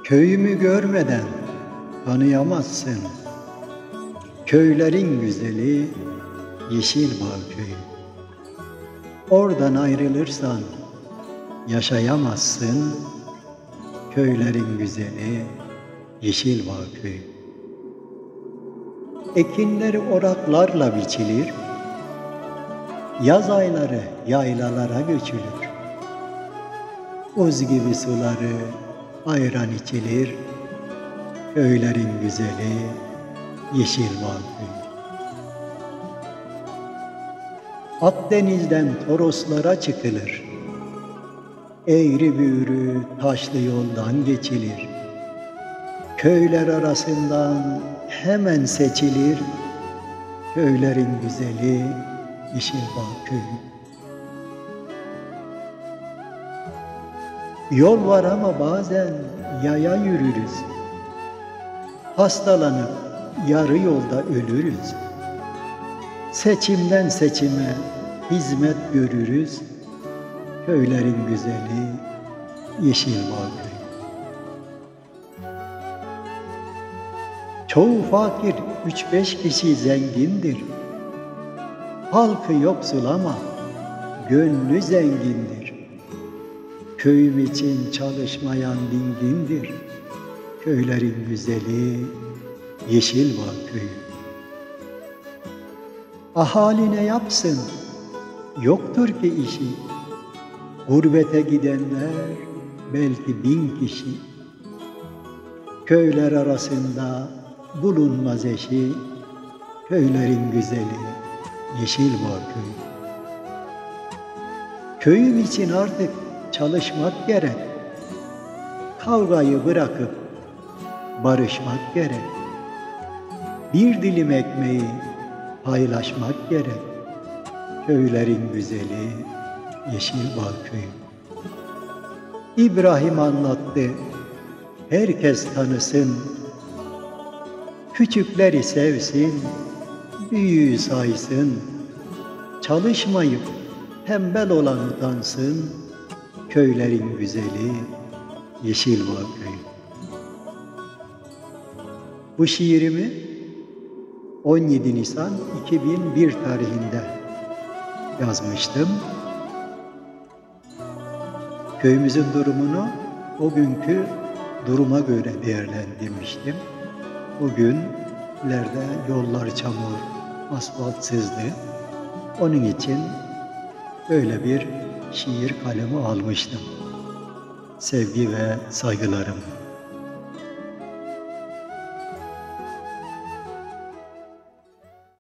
Köyümü görmeden tanıyamazsın. Köylerin güzeli Yeşilbağ köyü. Oradan ayrılırsan yaşayamazsın. Köylerin güzeli Yeşilbağ köyü. Ekinleri oraklarla biçilir. Yaz ayları yaylalara göçülür. Uz gibi suları ayran içilir. Köylerin güzeli Yeşilbağ köyü. Akdeniz'den Toroslara çıkılır. Eğri büğrü taşlı yoldan geçilir. Köyler arasından hemen seçilir. Köylerin güzeli Yeşilbağ köyü. Yol var ama bazen yaya yürürüz. Hastalanıp yarı yolda ölürüz. Seçimden seçime hizmet görürüz. Köylerin güzeli Yeşilbağ köyü. Çoğu fakir 3-5 kişi zengindir. Halkı yoksul ama gönlü zengindir. Köyüm için çalışmayan dingindir. Köylerin güzeli Yeşilbağ köyü. Ahali ne yapsın? Yoktur ki işi. Gurbete gidenler belki 1000 kişi. Köyler arasında bulunmaz eşi. Köylerin güzeli Yeşilbağ köyü. Köyüm için artık çalışmak gerek. Kavgayı bırakıp barışmak gerek. Bir dilim ekmeği paylaşmak gerek. Köylerin güzeli Yeşilbağ köyü. İbrahim anlattı, herkes tanısın. Küçükleri sevsin, büyüğü saysın. Çalışmayıp tembel olan utansın. Köylerin güzeli Yeşilbağ köyü. Bu şiirimi 17 Nisan 2001 tarihinde yazmıştım. Köyümüzün durumunu o günkü duruma göre değerlendirmiştim. O günlerde yollar çamur, asfaltsızdı. Onun için böyle bir şiir kalemi almıştım. Sevgi ve saygılarım.